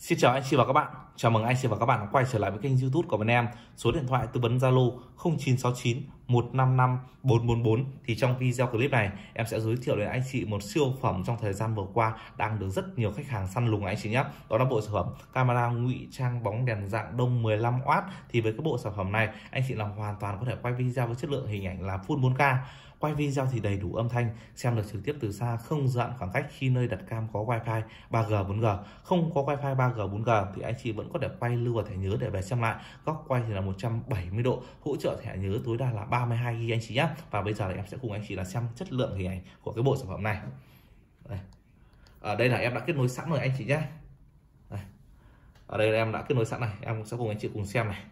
Xin chào anh chị và các bạn. Chào mừng anh chị và các bạn quay trở lại với kênh YouTube của bên em. Số điện thoại tư vấn Zalo 0969 155 444. Thì trong video clip này em sẽ giới thiệu đến anh chị một siêu phẩm trong thời gian vừa qua đang được rất nhiều khách hàng săn lùng anh chị nhé. Đó là bộ sản phẩm camera ngụy trang bóng đèn dạng đông 15W. Thì với cái bộ sản phẩm này anh chị là hoàn toàn có thể quay video với chất lượng hình ảnh là full 4K. Quay video thì đầy đủ âm thanh, xem được trực tiếp từ xa, không giãn khoảng cách khi nơi đặt cam có wifi 3G 4G. Không có wifi 3G 4G thì anh chị vẫn có thể quay lưu vào thẻ nhớ để về xem lại. Góc quay thì là 170 độ, hỗ trợ thẻ nhớ tối đa là 32GB anh chị nhé. Và bây giờ là em sẽ cùng anh chị là xem chất lượng hình ảnh của cái bộ sản phẩm này. Đây. Ở đây là em đã kết nối sẵn rồi anh chị nhé. Đây. Ở đây là em đã kết nối sẵn này, em sẽ cùng anh chị cùng xem này.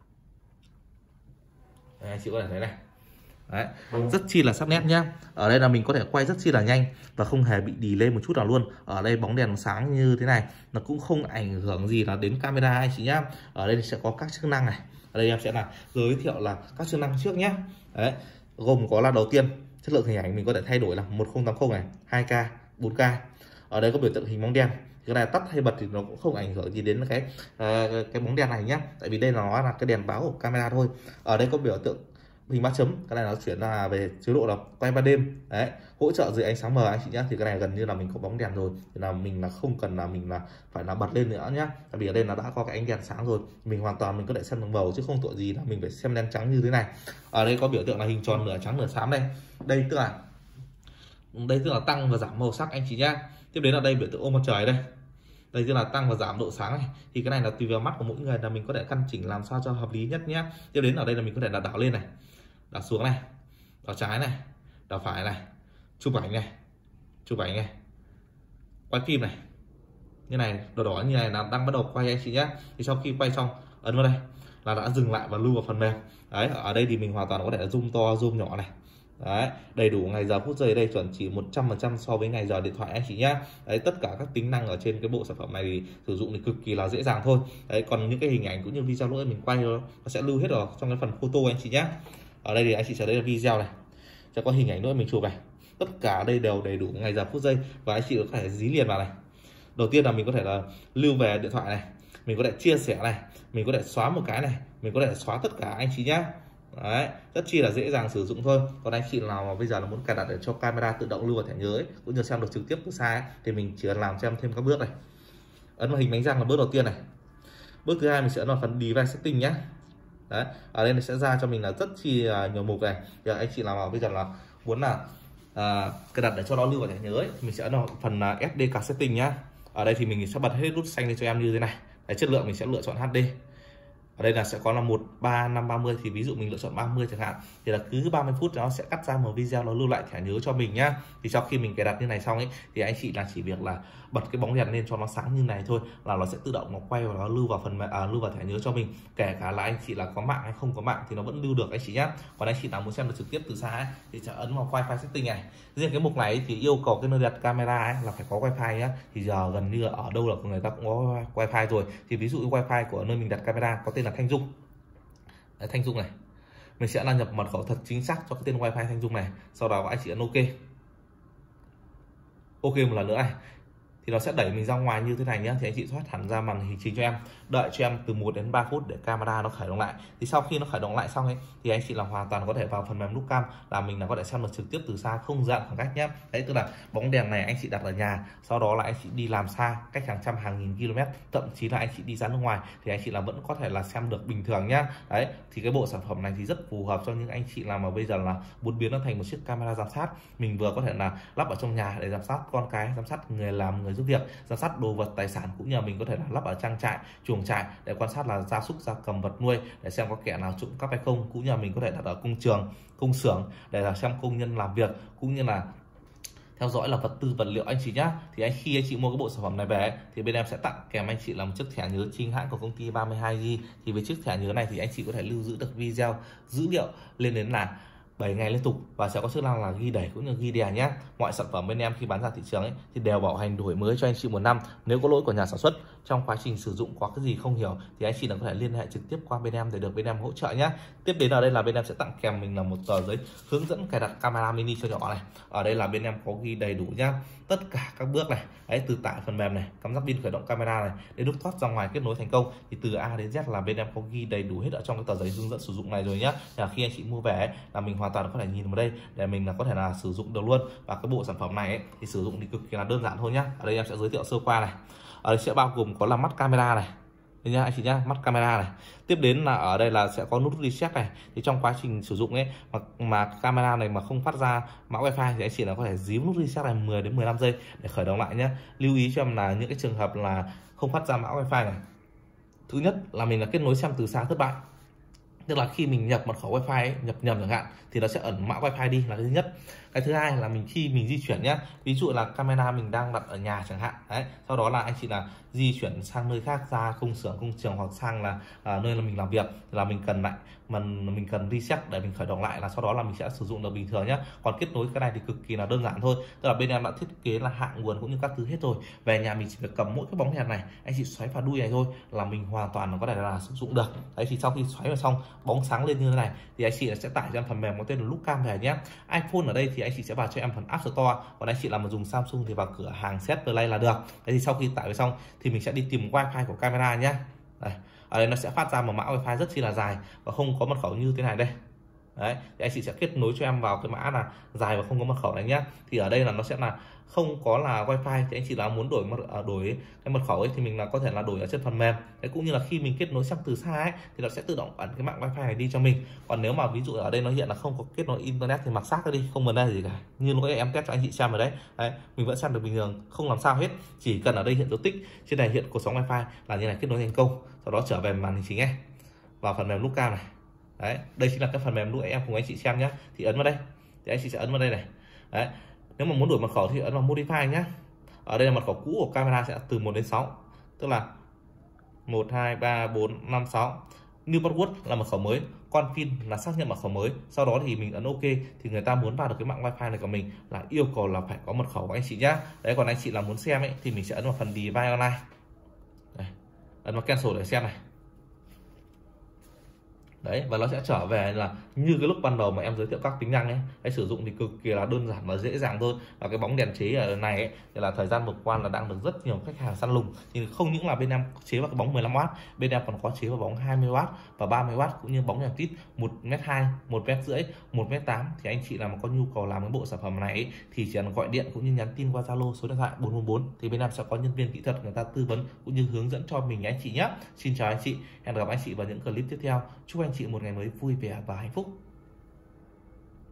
Đây, anh chị có thể thấy này. Đấy, rất chi là sắc nét nhá. Ở đây là mình có thể quay rất chi là nhanh và không hề bị delay một chút nào luôn. Ở đây bóng đèn sáng như thế này nó cũng không ảnh hưởng gì là đến camera anh chị nhá. Ở đây thì sẽ có các chức năng này. Ở đây em sẽ là giới thiệu là các chức năng trước nhé. Đấy, gồm có là đầu tiên chất lượng hình ảnh mình có thể thay đổi là 1080 này, 2K, 4K. Ở đây có biểu tượng hình bóng đèn. Cái này tắt hay bật thì nó cũng không ảnh hưởng gì đến cái bóng đèn này nhá. Tại vì đây là nó là cái đèn báo của camera thôi. Ở đây có biểu tượng hình 3 chấm, cái này nó chuyển là về chế độ là quay ban đêm. Đấy, hỗ trợ dưới ánh sáng mờ anh chị nhé. Thì cái này gần như là mình có bóng đèn rồi thì là mình là không cần là mình là phải là bật lên nữa nhá. Tại vì ở đây nó đã có cái ánh đèn sáng rồi, mình hoàn toàn mình có thể xem bằng màu chứ không tội gì là mình phải xem đen trắng như thế này. Ở đây có biểu tượng là hình tròn nửa trắng nửa xám đây. Đây tức là tăng và giảm màu sắc anh chị nhá. Tiếp đến là đây biểu tượng ô mặt trời đây. Đây tức là tăng và giảm độ sáng này. Thì cái này là tùy vào mắt của mỗi người là mình có thể căn chỉnh làm sao cho hợp lý nhất nhé. Tiếp đến ở đây là mình có thể là đảo lên này, đảo xuống này, đảo trái này, đảo phải này, chụp ảnh này, quay phim này. Như này đỏ đỏ như này là đang bắt đầu quay anh chị nhé. Thì sau khi quay xong ấn vào đây là đã dừng lại và lưu vào phần mềm. Đấy, ở đây thì mình hoàn toàn có thể là zoom to zoom nhỏ này. Đấy, đầy đủ ngày giờ phút giây đây, chuẩn chỉ 100% so với ngày giờ điện thoại anh chị nhá. Đấy, tất cả các tính năng ở trên cái bộ sản phẩm này thì sử dụng thì cực kỳ là dễ dàng thôi. Đấy, còn những cái hình ảnh cũng như video nữa mình quay nó sẽ lưu hết ở trong cái phần photo anh chị nhá. Ở đây thì anh chị sẽ thấy là video này, sẽ có hình ảnh nữa mình chụp này. Tất cả ở đây đều đầy đủ ngày giờ phút giây và anh chị có thể dí liền vào này. Đầu tiên là mình có thể là lưu về điện thoại này, mình có thể chia sẻ này, mình có thể xóa một cái này, mình có thể xóa tất cả anh chị nhá. Đấy, rất chi là dễ dàng sử dụng thôi. Còn anh chị nào mà bây giờ là muốn cài đặt để cho camera tự động lưu vào thẻ nhớ ấy, cũng như xem được trực tiếp từ xa ấy, thì mình chỉ cần làm cho em thêm các bước này. Ấn vào hình bánh răng là bước đầu tiên này. Bước thứ hai mình sẽ ấn vào phần device setting nhé. Đấy, ở đây nó sẽ ra cho mình là rất chi là nhiều mục này. Giờ anh chị nào mà bây giờ là muốn là cài đặt để cho nó lưu vào thẻ nhớ ấy, thì mình sẽ ấn vào phần SD card setting nhá. Ở đây thì mình sẽ bật hết nút xanh lên cho em như thế này. Đấy, chất lượng mình sẽ lựa chọn HD. Ở đây là sẽ có là 13530, thì ví dụ mình lựa chọn 30 chẳng hạn, thì là cứ 30 phút nó sẽ cắt ra một video nó lưu lại thẻ nhớ cho mình nhá. Thì sau khi mình cài đặt như này xong ấy thì anh chị là chỉ việc là bật cái bóng đèn lên cho nó sáng như này thôi là nó sẽ tự động nó quay và nó lưu vào lưu vào thẻ nhớ cho mình. Kể cả là anh chị là có mạng hay không có mạng thì nó vẫn lưu được anh chị nhá. Còn anh chị nào muốn xem được trực tiếp từ xa ấy, thì sẽ ấn vào wifi setting này. Riêng cái mục này thì yêu cầu cái nơi đặt camera ấy là phải có wifi nhá. Thì giờ gần như ở đâu là người ta cũng có wifi rồi. Thì ví dụ wifi của nơi mình đặt camera có tên là Thanh Dung. Đấy, Thanh Dung này, mình sẽ là nhập mật khẩu thật chính xác cho cái tên wifi Thanh Dung này. Sau đó anh chị ấn ok. Ok một lần nữa này thì nó sẽ đẩy mình ra ngoài như thế này nhé. Thì anh chị thoát hẳn ra màn hình chính cho em, đợi cho em từ 1 đến 3 phút để camera nó khởi động lại. Thì sau khi nó khởi động lại xong ấy thì anh chị là hoàn toàn có thể vào phần mềm Lookcam là mình là có thể xem được trực tiếp từ xa, không giãn khoảng cách nhé. Đấy, tức là bóng đèn này anh chị đặt ở nhà, sau đó là anh chị đi làm xa cách hàng trăm hàng nghìn km, thậm chí là anh chị đi ra nước ngoài thì anh chị là vẫn có thể là xem được bình thường nhá. Đấy, thì cái bộ sản phẩm này thì rất phù hợp cho những anh chị nào mà bây giờ là muốn biến nó thành một chiếc camera giám sát. Mình vừa có thể là lắp ở trong nhà để giám sát con cái, giám sát người làm, người giúp việc, giám sát đồ vật tài sản, cũng như là mình có thể là lắp ở trang trại, chuồng trại để quan sát là gia súc gia cầm vật nuôi để xem có kẻ nào trộm cắp hay không, cũng như là mình có thể đặt ở công trường, công xưởng để là xem công nhân làm việc, cũng như là theo dõi là vật tư vật liệu anh chị nhá. Thì khi anh chị mua cái bộ sản phẩm này về thì bên em sẽ tặng kèm anh chị là một chiếc thẻ nhớ chính hãng của công ty 32GB. Thì với chiếc thẻ nhớ này thì anh chị có thể lưu giữ được video dữ liệu lên đến là 7 ngày liên tục và sẽ có chức năng là ghi đẩy cũng như ghi đè nhé. Mọi sản phẩm bên em khi bán ra thị trường ấy thì đều bảo hành đổi mới cho anh chị 1 năm. Nếu có lỗi của nhà sản xuất trong quá trình sử dụng có cái gì không hiểu thì anh chị là có thể liên hệ trực tiếp qua bên em để được bên em hỗ trợ nhé. Tiếp đến ở đây là bên em sẽ tặng kèm mình là một tờ giấy hướng dẫn cài đặt camera mini cho nhỏ này. Ở đây là bên em có ghi đầy đủ nhá, tất cả các bước này, đấy, từ tải phần mềm này, cắm ráp pin khởi động camera này, đến lúc thoát ra ngoài kết nối thành công, thì từ A đến Z là bên em có ghi đầy đủ hết ở trong cái tờ giấy hướng dẫn sử dụng này rồi nhá. Là khi anh chị mua về ấy, là mình hoàn toàn có thể nhìn vào đây để mình là có thể là sử dụng được luôn. Và cái bộ sản phẩm này ấy, thì sử dụng thì cực kỳ là đơn giản thôi nhá. Ở đây em sẽ giới thiệu sơ qua này. Ở đây sẽ bao gồm có là mắt camera này, đây nhá anh chị nhá, mắt camera này. Tiếp đến là ở đây là sẽ có nút reset này. Thì trong quá trình sử dụng ấy mà camera này mà không phát ra mã wifi thì anh chị là có thể dím nút reset này 10 đến 15 giây để khởi động lại nhé. Lưu ý cho em là những cái trường hợp là không phát ra mã wifi này, thứ nhất là mình là kết nối xem từ xa thất bại, tức là khi mình nhập mật khẩu wifi ấy, nhập nhầm chẳng hạn thì nó sẽ ẩn mã wifi đi là cái thứ nhất. Cái thứ hai là khi mình di chuyển nhá, ví dụ là camera mình đang đặt ở nhà chẳng hạn đấy, sau đó là anh chị là di chuyển sang nơi khác, ra công xưởng công trường hoặc sang là nơi là mình làm việc, là mình cần lại mình cần reset để mình khởi động lại, là sau đó là mình sẽ sử dụng được bình thường nhá. Còn kết nối cái này thì cực kỳ là đơn giản thôi, tức là bên em đã thiết kế là hạ nguồn cũng như các thứ hết rồi. Về nhà mình chỉ việc cầm mỗi cái bóng đèn này, anh chị xoáy vào đuôi này thôi là mình hoàn toàn có thể là sử dụng được. Đấy, thì sau khi xoáy vào xong bóng sáng lên như thế này thì anh chị sẽ tải cho em phần mềm có tên là Lookcam về nhé. iPhone ở đây thì anh chị sẽ vào cho em phần App Store, còn anh chị làm mà dùng Samsung thì vào cửa hàng Set Play là được. Đấy, thì sau khi tải về xong thì mình sẽ đi tìm wifi của camera nhé. Đây, ở đây nó sẽ phát ra một mã wifi rất chi là dài và không có mật khẩu như thế này đây. Đấy, thì anh chị sẽ kết nối cho em vào cái mã là dài và không có mật khẩu này nhá. Thì ở đây là nó sẽ là không có là wifi, thì anh chị là muốn đổi cái mật khẩu ấy thì mình là có thể là đổi ở trên phần mềm. Đấy, cũng như là khi mình kết nối sang từ xa ấy thì nó sẽ tự động ẩn cái mạng wifi này đi cho mình. Còn nếu mà ví dụ ở đây nó hiện là không có kết nối internet thì mặc xác đi, không vấn đề gì cả. Như lúc em test cho anh chị xem rồi đấy. Đấy, mình vẫn xem được bình thường, không làm sao hết. Chỉ cần ở đây hiện dấu tích trên này hiện cột sóng wifi là như này, kết nối thành công. Sau đó trở về màn hình chính ấy, vào phần mềm Lookcam này. Đấy, đây chính là cái phần mềm lúc em cùng anh chị xem nhé. Thì ấn vào đây thì anh chị sẽ ấn vào đây này. Đấy, nếu mà muốn đổi mật khẩu thì ấn vào modify nhé. Ở đây là mật khẩu cũ của camera sẽ từ 1 đến 6, tức là 1 2 3 4 5 6. New password là mật khẩu mới, confirm là xác nhận mật khẩu mới. Sau đó thì mình ấn OK thì người ta muốn vào được cái mạng wifi này của mình là yêu cầu là phải có mật khẩu của anh chị nhá. Đấy, còn anh chị là muốn xem ấy thì mình sẽ ấn vào phần device online. Đây, ấn vào cancel để xem này. Đấy, và nó sẽ trở về là như cái lúc ban đầu mà em giới thiệu các tính năng ấy. Cái sử dụng thì cực kỳ là đơn giản và dễ dàng thôi. Và cái bóng đèn chế ở này ấy, thì là thời gian vừa qua là đang được rất nhiều khách hàng săn lùng. Thì không những là bên em chế vào cái bóng 15W, bên em còn có chế vào bóng 20W và 30W, cũng như bóng đèn tít 1m2, 1m5, 1m8. Thì anh chị nào mà có nhu cầu làm cái bộ sản phẩm này ấy, thì chỉ cần gọi điện cũng như nhắn tin qua Zalo số điện thoại 444 thì bên em sẽ có nhân viên kỹ thuật người ta tư vấn cũng như hướng dẫn cho mình anh chị nhé. Xin chào anh chị, hẹn gặp anh chị vào những clip tiếp theo. Chúc anh chị một ngày mới vui vẻ và hạnh phúc.